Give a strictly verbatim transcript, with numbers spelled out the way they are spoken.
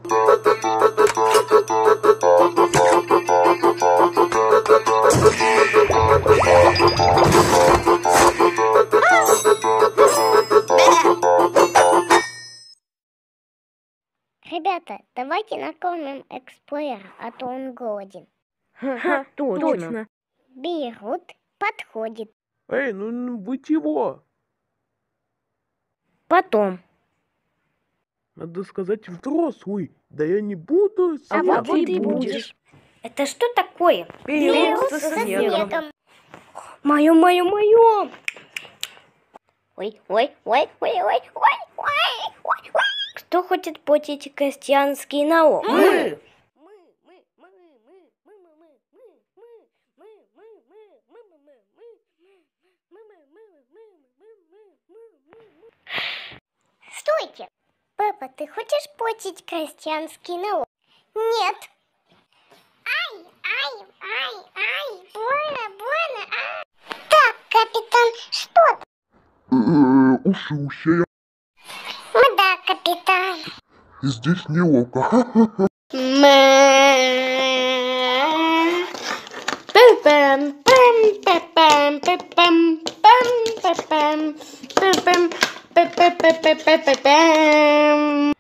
Ребята, давайте накормим эксплойера, а то он голоден. Ха, точно. Берут, подходит. Эй, ну вы чего? Потом. Надо сказать взрослый. Да я не буду. А вот ты будешь. Это что такое? Период со снегом. Мое, мое, мое. Ой, ой, ой, ой, ой, ой, ой, ой, ой. Кто хочет портить крестьянский налог? Мы. Стойте! Папа, ты хочешь платить крестьянский налог? Нет. Ай, ай, ай, ай, больно, больно, ай. Так, капитан, что ты? Уши, уши. Ну да, капитан. Здесь неловко. Пэм, пэм, пэм, пэм, пэм, пэм, пэм, пэм, пэм, пэм, пэм, пэм, пэм, пэм, пэм.